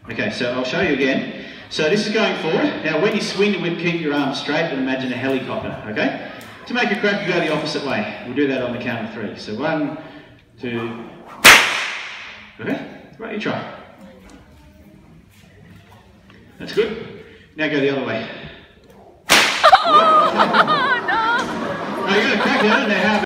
Okay, so I'll show you again. So this is going forward. Now when you swing the whip, keep your arms straight and imagine a helicopter, okay? To make a crack, you go the opposite way. We'll do that on the count of 3. So 1, 2, okay? Right, you try. That's good. Now go the other way.